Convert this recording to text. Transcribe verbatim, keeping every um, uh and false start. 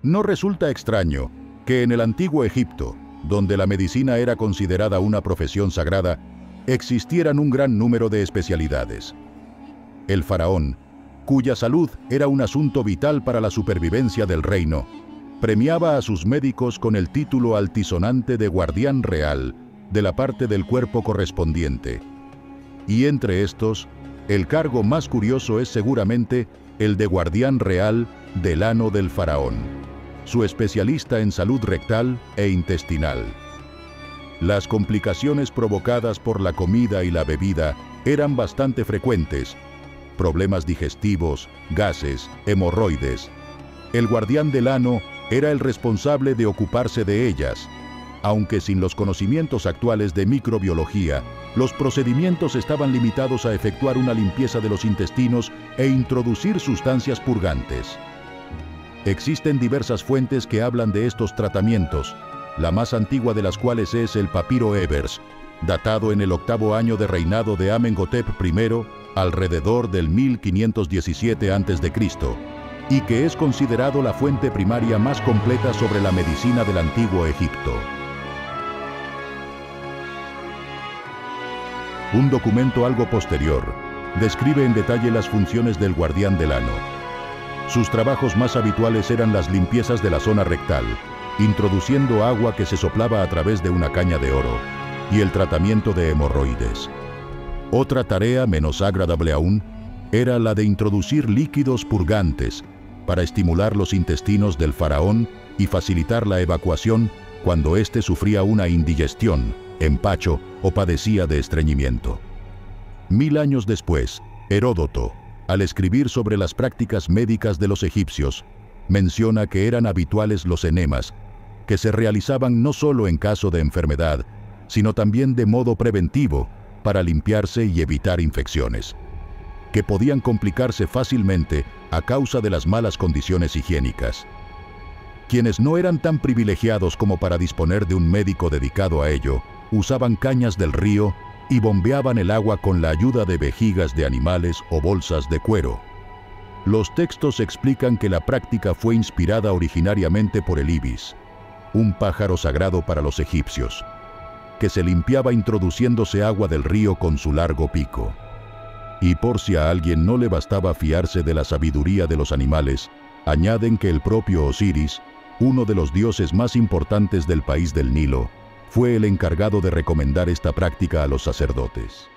No resulta extraño que en el antiguo Egipto, donde la medicina era considerada una profesión sagrada, existieran un gran número de especialidades. El faraón, cuya salud era un asunto vital para la supervivencia del reino, premiaba a sus médicos con el título altisonante de guardián real de la parte del cuerpo correspondiente. Y entre estos, el cargo más curioso es seguramente el de guardián real del ano del faraón, su especialista en salud rectal e intestinal. Las complicaciones provocadas por la comida y la bebida eran bastante frecuentes: problemas digestivos, gases, hemorroides. El guardián del ano era el responsable de ocuparse de ellas. Aunque sin los conocimientos actuales de microbiología, los procedimientos estaban limitados a efectuar una limpieza de los intestinos e introducir sustancias purgantes. Existen diversas fuentes que hablan de estos tratamientos, la más antigua de las cuales es el Papiro Ebers, datado en el octavo año de reinado de Amenhotep primero, alrededor del mil quinientos diecisiete antes de Cristo, y que es considerado la fuente primaria más completa sobre la medicina del antiguo Egipto. Un documento algo posterior describe en detalle las funciones del guardián del ano. Sus trabajos más habituales eran las limpiezas de la zona rectal, introduciendo agua que se soplaba a través de una caña de oro, y el tratamiento de hemorroides. Otra tarea menos agradable aún era la de introducir líquidos purgantes para estimular los intestinos del faraón y facilitar la evacuación cuando éste sufría una indigestión, empacho o padecía de estreñimiento. Mil años después, Heródoto, al escribir sobre las prácticas médicas de los egipcios, menciona que eran habituales los enemas, que se realizaban no solo en caso de enfermedad, sino también de modo preventivo para limpiarse y evitar infecciones, que podían complicarse fácilmente a causa de las malas condiciones higiénicas. Quienes no eran tan privilegiados como para disponer de un médico dedicado a ello, usaban cañas del río y bombeaban el agua con la ayuda de vejigas de animales o bolsas de cuero. Los textos explican que la práctica fue inspirada originariamente por el ibis, un pájaro sagrado para los egipcios, que se limpiaba introduciéndose agua del río con su largo pico. Y por si a alguien no le bastaba fiarse de la sabiduría de los animales, añaden que el propio Osiris, uno de los dioses más importantes del país del Nilo, fue el encargado de recomendar esta práctica a los sacerdotes.